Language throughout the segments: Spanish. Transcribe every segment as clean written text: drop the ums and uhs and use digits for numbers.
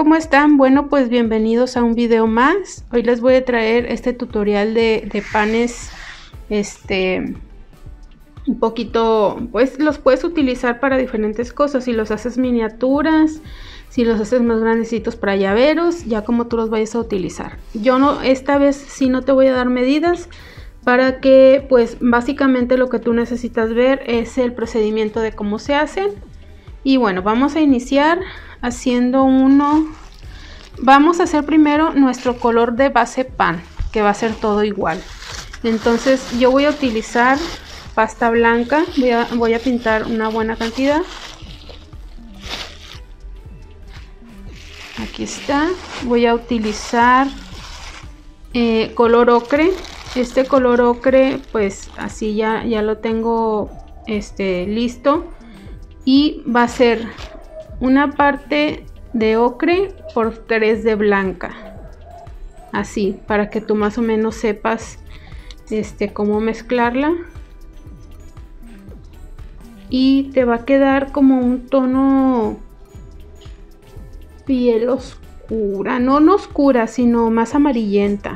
¿cómo están? Bueno, pues bienvenidos a un video más. Hoy les voy a traer este tutorial de panes, un poquito, pues los puedes utilizar para diferentes cosas. Si los haces miniaturas, si los haces más grandecitos para llaveros, ya como tú los vayas a utilizar. Yo no, esta vez sí no te voy a dar medidas, para que pues básicamente lo que tú necesitas ver es el procedimiento de cómo se hacen. Y bueno, vamos a iniciar haciendo uno. Vamos a hacer primero nuestro color de base pan, que va a ser todo igual. Entonces yo voy a utilizar pasta blanca, voy a pintar una buena cantidad. Aquí está. Voy a utilizar color ocre. Este color ocre, pues así ya lo tengo listo. Y va a ser una parte de ocre por 3 de blanca, así para que tú más o menos sepas cómo mezclarla, y te va a quedar como un tono piel oscura, no oscura sino más amarillenta.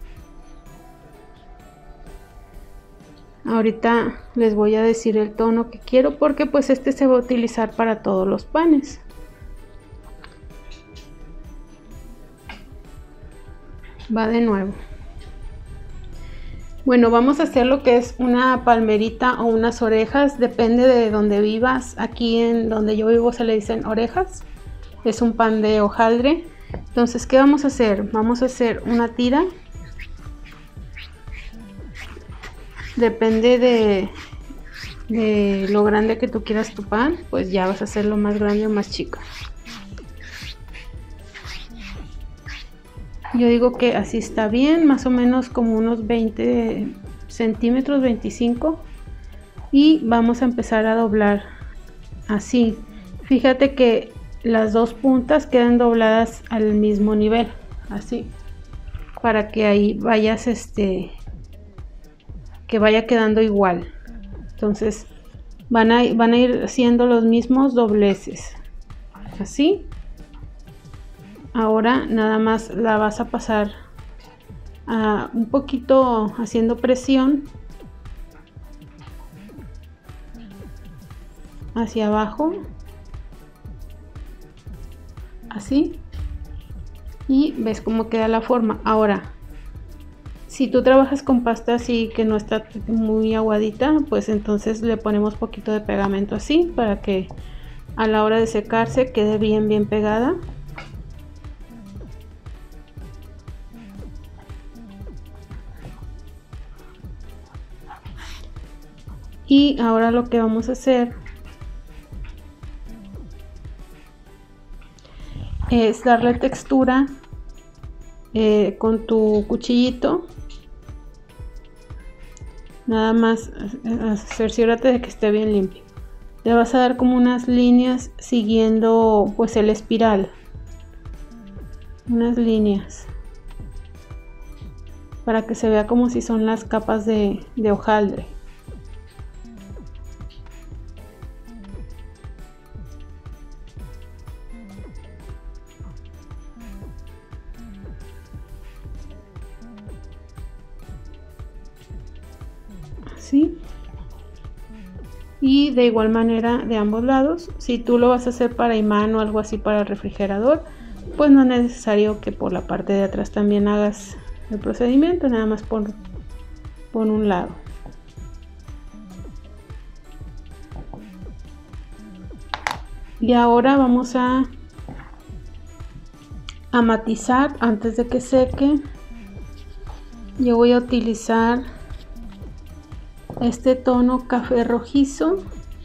Ahorita les voy a decir el tono que quiero, porque pues se va a utilizar para todos los panes. Va de nuevo. Bueno, vamos a hacer lo que es una palmerita o unas orejas, depende de donde vivas. Aquí en donde yo vivo se le dicen orejas. Es un pan de hojaldre. Entonces, ¿qué vamos a hacer? Vamos a hacer una tira. Depende de lo grande que tú quieras tu pan, pues ya vas a hacerlo más grande o más chico. Yo digo que así está bien, más o menos como unos 20 centímetros, 25. Y vamos a empezar a doblar así. Fíjate que las dos puntas quedan dobladas al mismo nivel, así, para que ahí vayas que vaya quedando igual. Entonces van a ir haciendo los mismos dobleces, así. Ahora nada más la vas a pasar un poquito haciendo presión hacia abajo, así, y ves cómo queda la forma. Ahora, si tú trabajas con pasta así que no está muy aguadita, pues entonces le ponemos poquito de pegamento así, para que a la hora de secarse quede bien pegada. Y ahora lo que vamos a hacer es darle textura con tu cuchillito. Nada más cerciórate de que esté bien limpio. Le vas a dar como unas líneas siguiendo pues el espiral, unas líneas, para que se vea como si son las capas de hojaldre. Así. Y de igual manera de ambos lados. Si tú lo vas a hacer para imán o algo así para el refrigerador, pues no es necesario que por la parte de atrás también hagas el procedimiento, nada más por un lado. Y ahora vamos a matizar antes de que seque. Yo voy a utilizar este tono café rojizo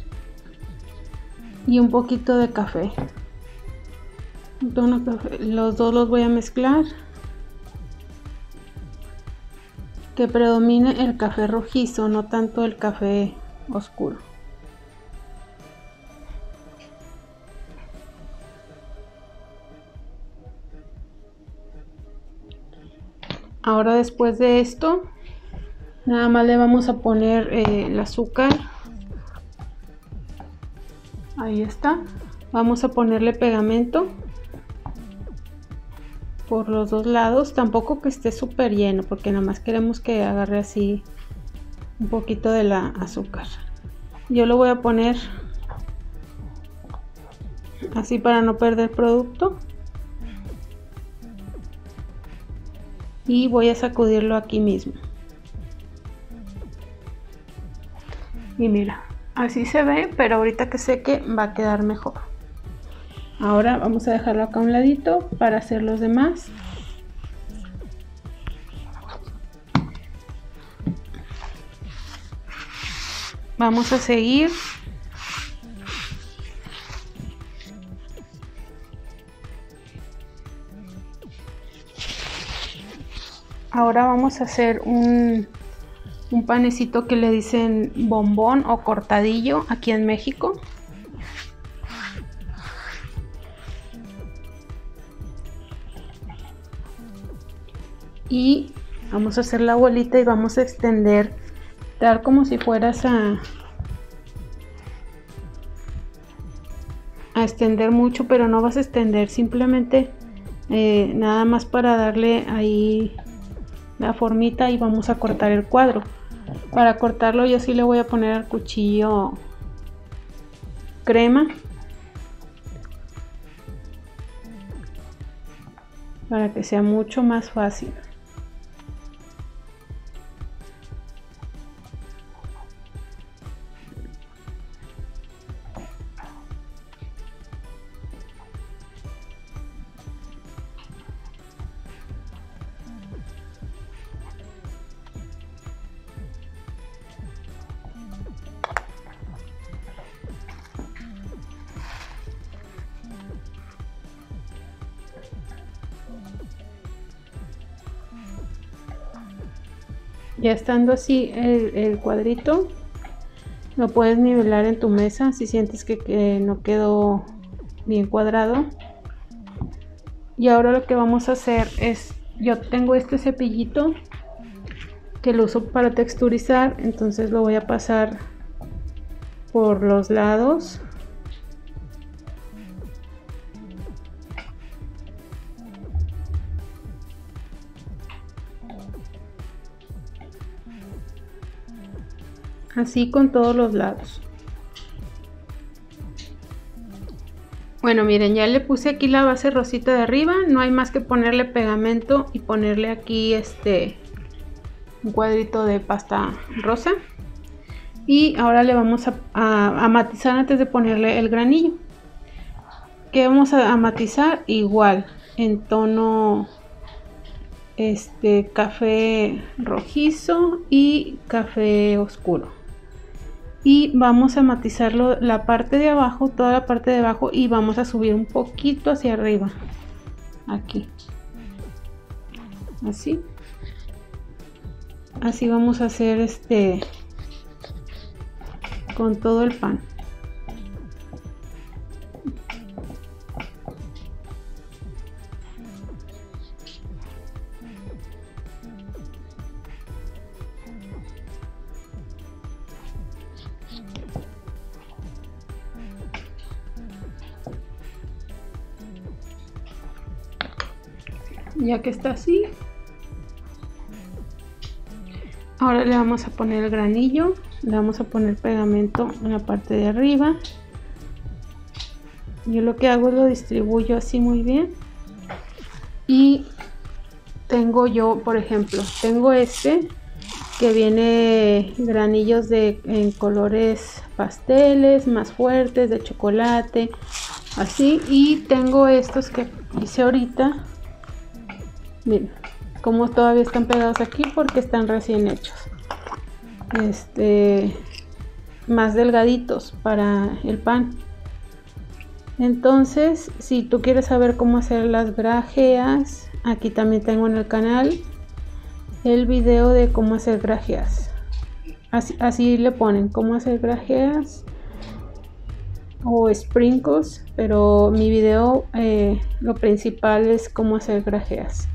y un poquito de café. Un tono café. Los dos los voy a mezclar. Que predomine el café rojizo, no tanto el café oscuro. Ahora, después de esto, nada más le vamos a poner el azúcar. Ahí está. Vamos a ponerle pegamento. por los dos lados, tampoco que esté súper lleno, porque nada más queremos que agarre así un poquito de la azúcar. Yo lo voy a poner así para no perder producto y voy a sacudirlo aquí mismo. Y mira, así se ve, pero ahorita que seque va a quedar mejor. Ahora vamos a dejarlo acá a un ladito para hacer los demás. Vamos a seguir. Ahora vamos a hacer un panecito que le dicen bombón o cortadillo aquí en México. Y vamos a hacer la bolita y vamos a extender tal como si fueras a extender mucho, pero no vas a extender, simplemente nada más para darle ahí la formita y vamos a cortar el cuadro. Para cortarlo yo sí le voy a poner al cuchillo crema para que sea mucho más fácil. Ya estando así el cuadrito, lo puedes nivelar en tu mesa si sientes que no quedó bien cuadrado. Y ahora lo que vamos a hacer es, yo tengo este cepillito que lo uso para texturizar, entonces lo voy a pasar por los lados. Así con todos los lados. Bueno, miren, ya le puse aquí la base rosita de arriba, no hay más que ponerle pegamento y ponerle aquí un cuadrito de pasta rosa. Y ahora le vamos a matizar antes de ponerle el granillo. Que vamos a matizar igual en tono café rojizo y café oscuro. Y vamos a matizarlo la parte de abajo, toda la parte de abajo, y vamos a subir un poquito hacia arriba, aquí, así vamos a hacer con todo el pan. Ya que está así, ahora le vamos a poner el granillo, le vamos a poner pegamento en la parte de arriba. Yo lo que hago es lo distribuyo así muy bien. Y tengo yo, por ejemplo, tengo que viene granillos en colores pasteles más fuertes, de chocolate, así. Y tengo estos que hice ahorita. Miren como todavía están pegados aquí porque están recién hechos, más delgaditos para el pan. Entonces, si tú quieres saber cómo hacer las grajeas, aquí también tengo en el canal el video de cómo hacer grajeas. Así le ponen cómo hacer grajeas o sprinkles, pero mi video lo principal es cómo hacer grajeas.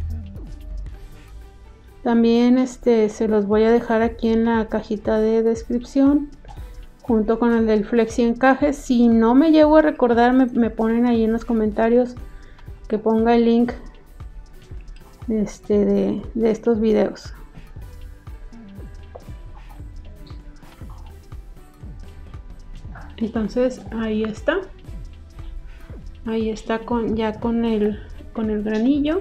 También se los voy a dejar aquí en la cajita de descripción junto con el del flexi encaje. Si no me llego a recordar, me ponen ahí en los comentarios que ponga el link de estos videos. Entonces ahí está ya con el granillo,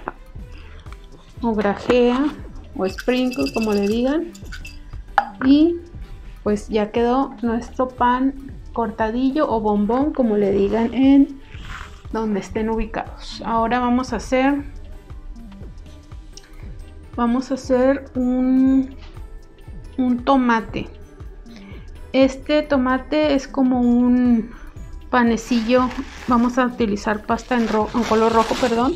o grajea, o sprinkle, como le digan. Y pues ya quedó nuestro pan cortadillo o bombón, como le digan en donde estén ubicados. Ahora vamos a hacer un tomate. Este tomate es como un panecillo. Vamos a utilizar pasta en color rojo, perdón.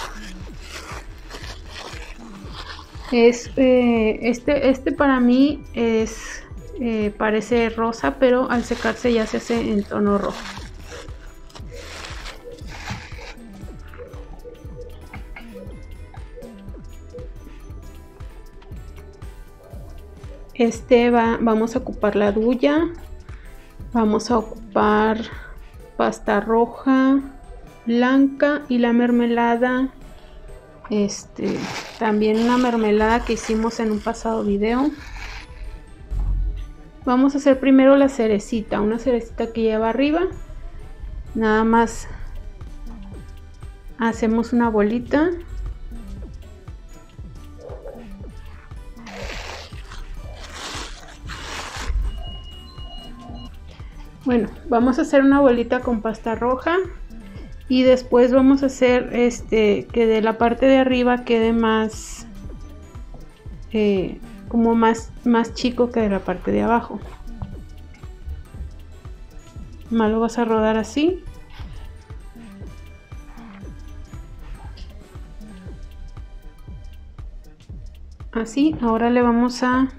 Este para mí es parece rosa, pero al secarse ya se hace en tono rojo. Vamos a ocupar la duya, vamos a ocupar pasta roja, blanca, y la mermelada, también una mermelada que hicimos en un pasado video. Vamos a hacer primero la cerecita, una cerecita que lleva arriba. Nada más hacemos una bolita. Bueno, vamos a hacer una bolita con pasta roja, y después vamos a hacer que de la parte de arriba quede más como más chico que de la parte de abajo. Más lo vas a rodar así. Así. Ahora le voy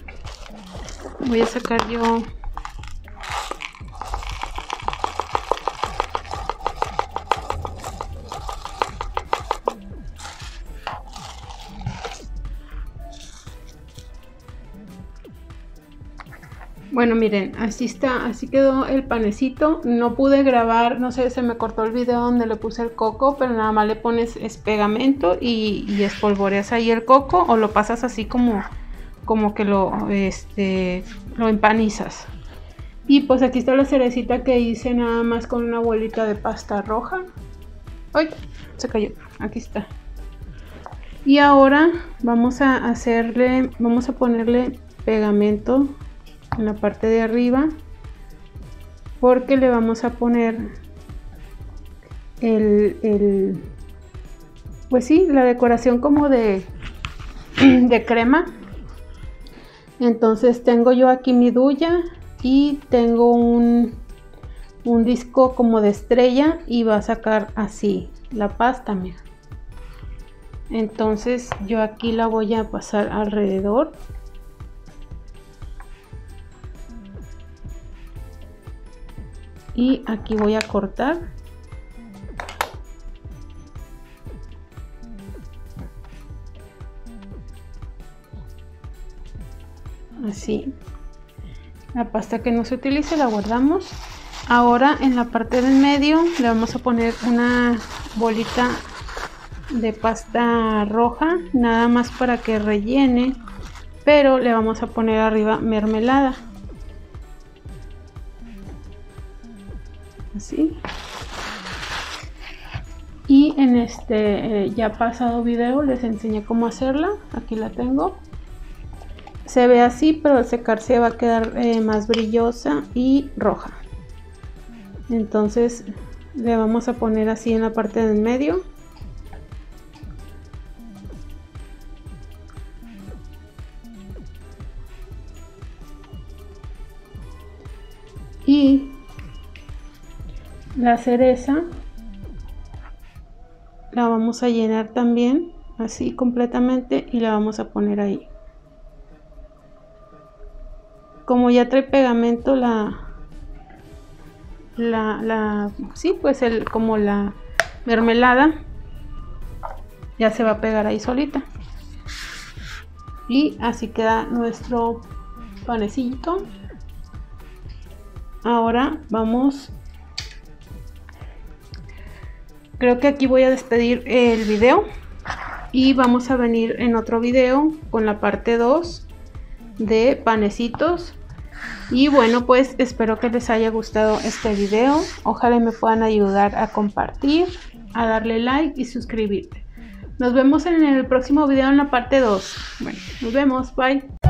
a sacar yo Bueno, miren, así está, así quedó el panecito. No pude grabar, no sé, se me cortó el video donde le puse el coco, pero nada más le pones pegamento y espolvoreas ahí el coco, o lo pasas así como que lo empanizas. Y pues aquí está la cerecita que hice nada más con una bolita de pasta roja. ¡Ay! Se cayó. Aquí está. Y ahora vamos a ponerle pegamento en la parte de arriba, porque le vamos a poner pues sí, la decoración como de crema. Entonces tengo yo aquí mi duya y tengo un disco como de estrella, y va a sacar así la pasta, mira. Entonces yo aquí la voy a pasar alrededor. Y aquí voy a cortar. Así. La pasta que no se utilice la guardamos. Ahora en la parte del medio le vamos a poner una bolita de pasta roja, nada más para que rellene, pero le vamos a poner arriba mermelada. Así. Y en ya pasado video les enseñé cómo hacerla. Aquí la tengo. Se ve así, pero al secarse va a quedar más brillosa y roja. Entonces le vamos a poner así en la parte del medio. Y la cereza la vamos a llenar también así completamente, y la vamos a poner ahí. Como ya trae pegamento sí, pues como la mermelada, ya se va a pegar ahí solita. Y así queda nuestro panecito. Ahora vamos, creo que aquí voy a despedir el video. y vamos a venir en otro video con la parte 2 de panecitos. Y bueno, pues espero que les haya gustado este video. Ojalá me puedan ayudar a compartir, a darle like y suscribirte. Nos vemos en el próximo video en la parte 2. Bueno, nos vemos, bye.